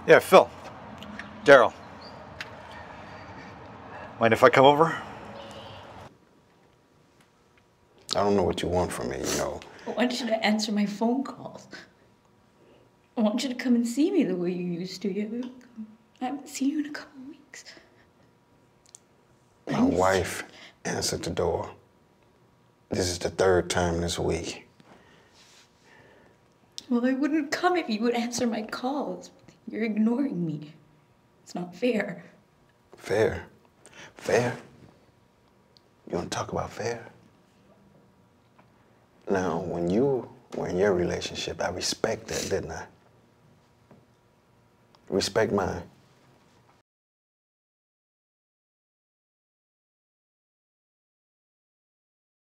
Yeah, Phil. Daryl. Mind if I come over? I don't know what you want from me, you know. I want you to answer my phone calls. I want you to come and see me the way you used to. I haven't seen you in a couple of weeks. My wife answered the door. This is the third time this week. Well, I wouldn't come if you would answer my calls. You're ignoring me. It's not fair. Fair? Fair? You want to talk about fair? Now, when you were in your relationship, I respect that, didn't I? Respect mine.